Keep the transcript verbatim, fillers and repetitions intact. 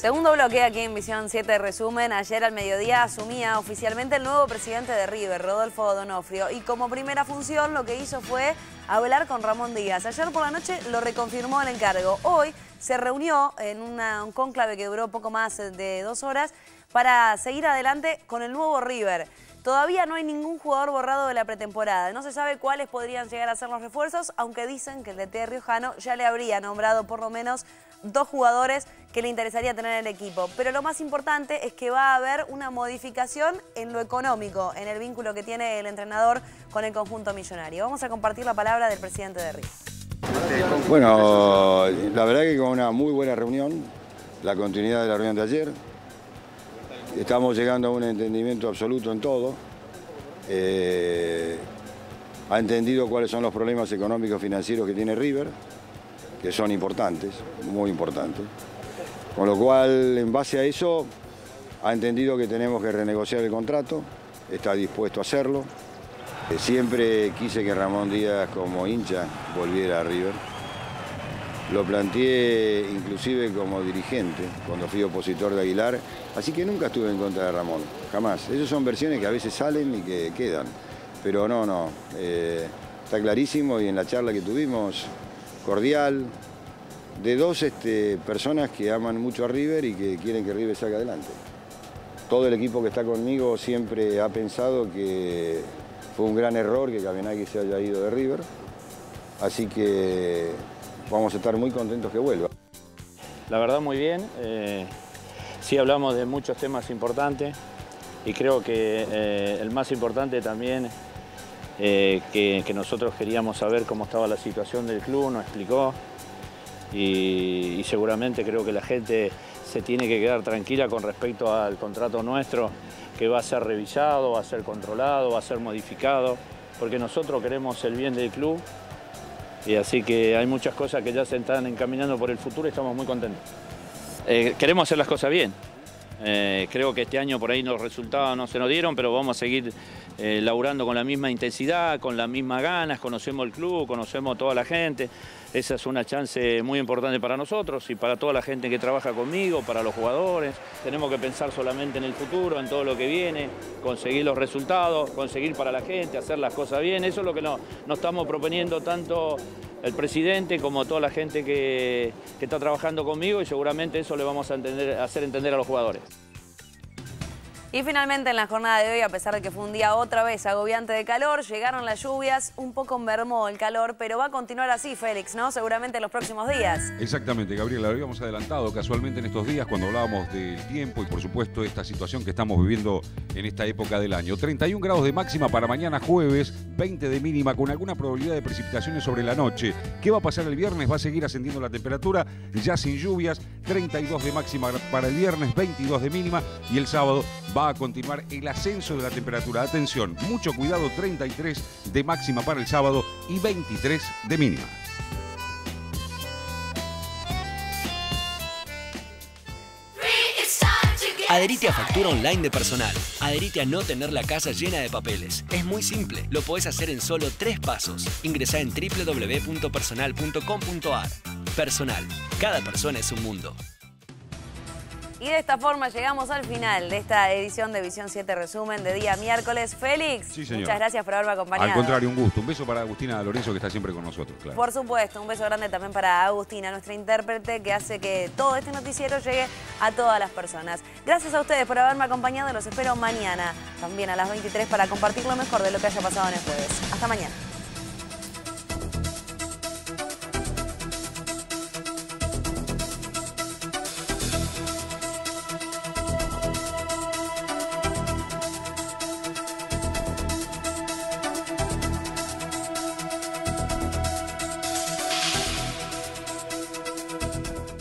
Segundo bloque aquí en Visión siete Resumen. Ayer al mediodía asumía oficialmente el nuevo presidente de River, Rodolfo D'Onofrio. Y como primera función lo que hizo fue hablar con Ramón Díaz. Ayer por la noche lo reconfirmó el encargo. Hoy se reunió en una, un cónclave que duró poco más de dos horas para seguir adelante con el nuevo River. Todavía no hay ningún jugador borrado de la pretemporada. No se sabe cuáles podrían llegar a ser los refuerzos, aunque dicen que el D T riojano ya le habría nombrado por lo menos dos jugadores que le interesaría tener en el equipo. Pero lo más importante es que va a haber una modificación en lo económico, en el vínculo que tiene el entrenador con el conjunto millonario. Vamos a compartir la palabra del presidente de River. Bueno, la verdad que con una muy buena reunión, la continuidad de la reunión de ayer. Estamos llegando a un entendimiento absoluto en todo. Eh, ha entendido cuáles son los problemas económicos financieros que tiene River, que son importantes, muy importantes. Con lo cual, en base a eso, ha entendido que tenemos que renegociar el contrato, está dispuesto a hacerlo. Eh, siempre quise que Ramón Díaz, como hincha, volviera a River. Lo planteé inclusive como dirigente, cuando fui opositor de Aguilar, así que nunca estuve en contra de Ramón, jamás. Esas son versiones que a veces salen y que quedan, pero no, no, eh, está clarísimo y en la charla que tuvimos, cordial, de dos este, personas que aman mucho a River y que quieren que River salga adelante. Todo el equipo que está conmigo siempre ha pensado que fue un gran error que Cabenagui se haya ido de River, así que vamos a estar muy contentos que vuelva. La verdad muy bien, eh, sí hablamos de muchos temas importantes y creo que eh, el más importante también eh, que, que nosotros queríamos saber cómo estaba la situación del club, nos explicó y, y seguramente creo que la gente se tiene que quedar tranquila con respecto al contrato nuestro, que va a ser revisado, va a ser controlado, va a ser modificado, porque nosotros queremos el bien del club. Y así que hay muchas cosas que ya se están encaminando por el futuro y estamos muy contentos. Eh, queremos hacer las cosas bien. Eh, creo que este año por ahí los resultados no se nos dieron, pero vamos a seguir eh, laburando con la misma intensidad, con las mismas ganas, conocemos el club, conocemos a toda la gente. Esa es una chance muy importante para nosotros y para toda la gente que trabaja conmigo, para los jugadores. Tenemos que pensar solamente en el futuro, en todo lo que viene, conseguir los resultados, conseguir para la gente, hacer las cosas bien. Eso es lo que nos, nos estamos proponiendo tanto el presidente como toda la gente que, que está trabajando conmigo y seguramente eso le vamos a, entender, a hacer entender a los jugadores. Y finalmente en la jornada de hoy, a pesar de que fue un día otra vez agobiante de calor, llegaron las lluvias, un poco mermó el calor, pero va a continuar así, Félix, ¿no? Seguramente en los próximos días. Exactamente, Gabriela, lo habíamos adelantado casualmente en estos días cuando hablábamos del tiempo y por supuesto esta situación que estamos viviendo en esta época del año. treinta y un grados de máxima para mañana jueves, veinte de mínima con alguna probabilidad de precipitaciones sobre la noche. ¿Qué va a pasar el viernes? Va a seguir ascendiendo la temperatura, ya sin lluvias, treinta y dos de máxima para el viernes, veintidós de mínima y el sábado va a continuar el ascenso de la temperatura. Atención, mucho cuidado, treinta y tres de máxima para el sábado y veintitrés de mínima. Adherite a factura online de Personal. Adherite a no tener la casa llena de papeles. Es muy simple, lo podés hacer en solo tres pasos. Ingresá en w w w punto personal punto com punto a r. Personal, cada persona es un mundo. Y de esta forma llegamos al final de esta edición de Visión siete Resumen de día miércoles. Félix, sí, señor. Muchas gracias por haberme acompañado. Al contrario, un gusto. Un beso para Agustina Lorenzo, que está siempre con nosotros, claro. Por supuesto, un beso grande también para Agustina, nuestra intérprete, que hace que todo este noticiero llegue a todas las personas. Gracias a ustedes por haberme acompañado. Los espero mañana, también a las veintitrés, para compartir lo mejor de lo que haya pasado en el jueves. Hasta mañana.